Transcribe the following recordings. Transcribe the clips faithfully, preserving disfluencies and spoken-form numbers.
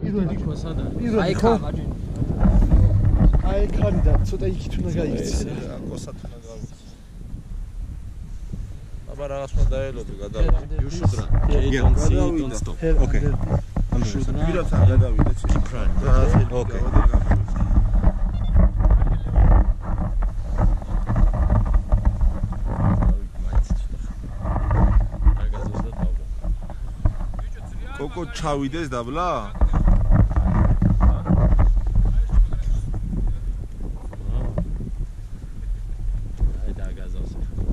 პირველი ქვასადა. აი ხა აი ხანი და ცოტა იქით უნდა გაიქცეს რა. კოსად უნდა გავიქცეს. აბა რაღაც უნდა დაელოდო გადავიდე. You should run. Okay, don't see, don't stop. Okay. პირობთან გადავიდე ცოტა. Okay. კოკო ჩავიდეს დაბლა? აი დაგაზავს.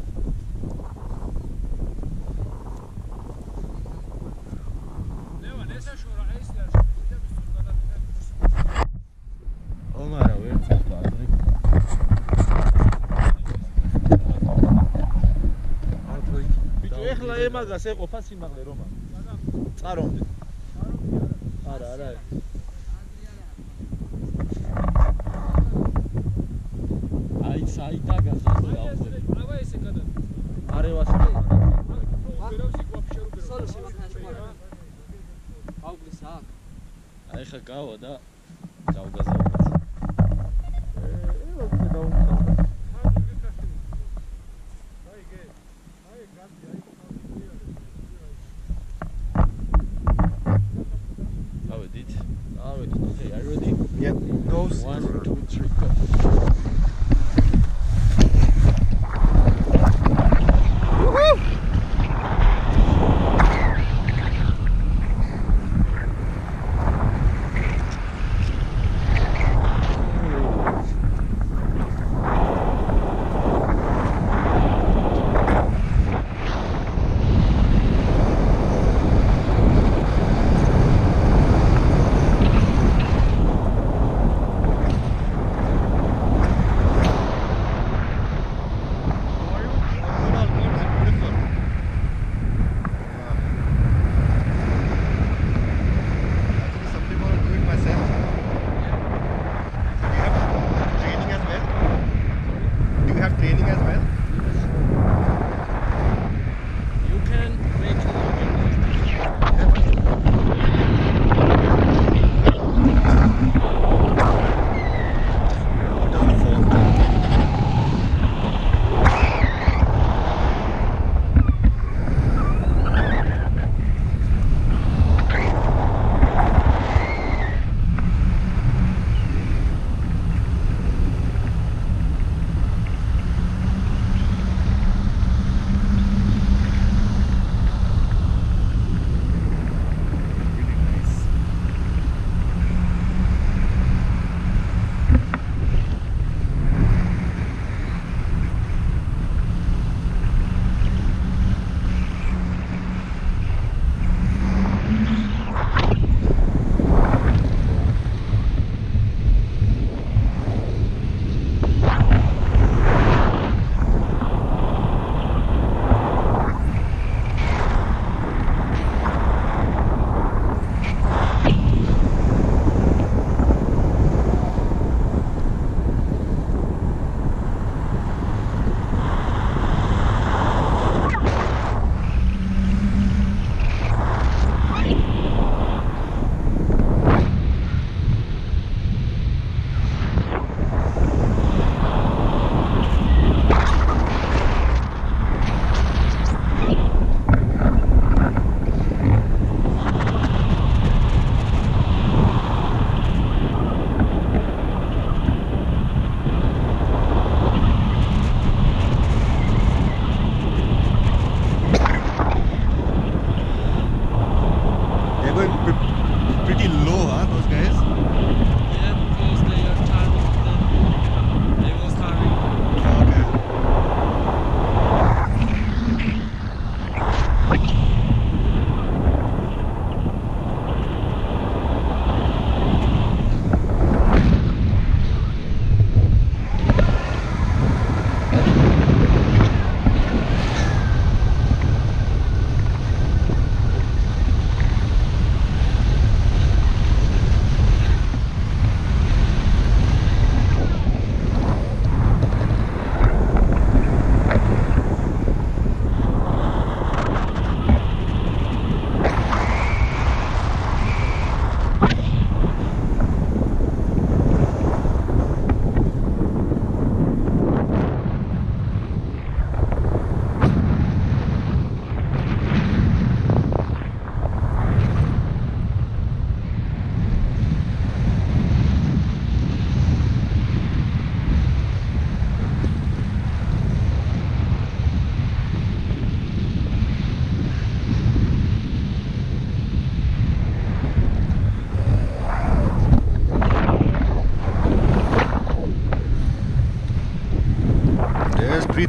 ლევან ესა შორა ეს და ომარა ვერც აწრი. ბიჭო ეხლა ემაგას ეყოფა სიმაღლე რომა. წარომდე. არა, არა. აი საი დაგაზავს და აუხელი. აბა ესე გადა. არევას. სოლო შემახნაში ყარა. აუგლის აქ. აი ხა გავა და გავგაზავდა. Okay, are you ready? Yep. Goes. One, two, three, go. Woohoo! Pretty low, huh, those guys? Yeah, because they are turning, then they will turn.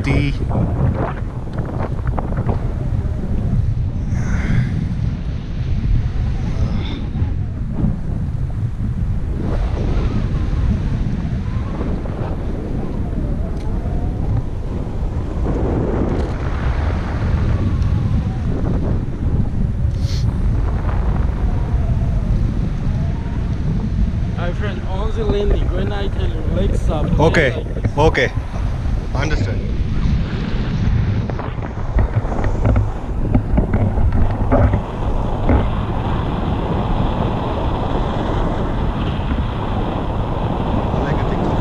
tea. My friend, on the landing, when I tell you legs up. Okay, like this. okay. Understood. Like a TikTok.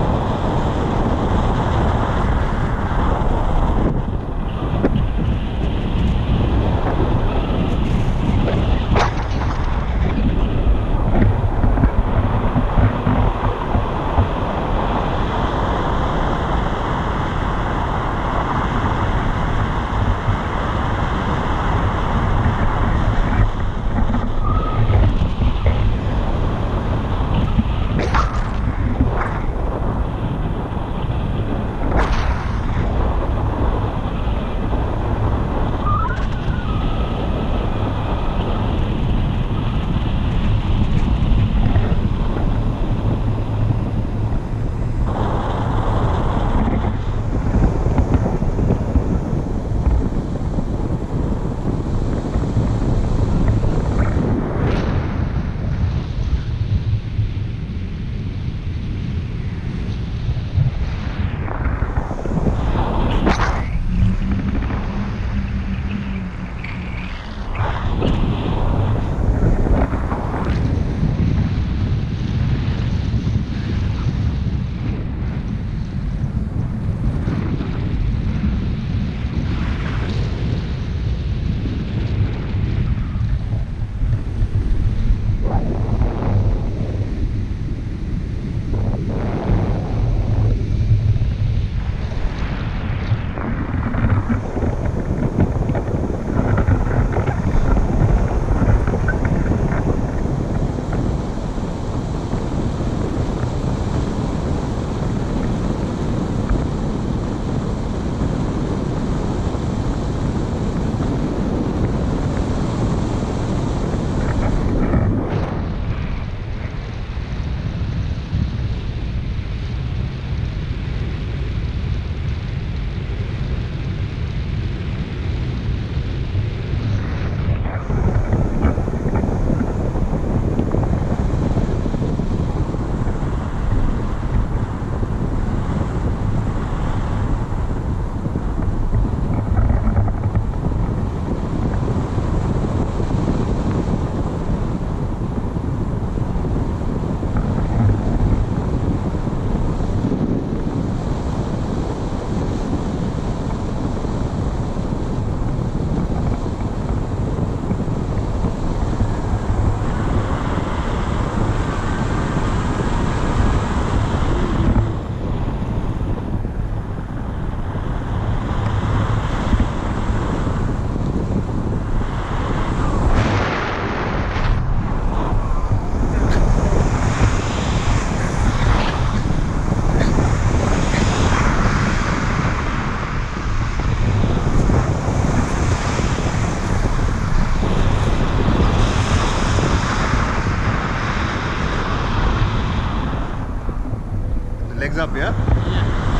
Legs up, yeah? Yeah.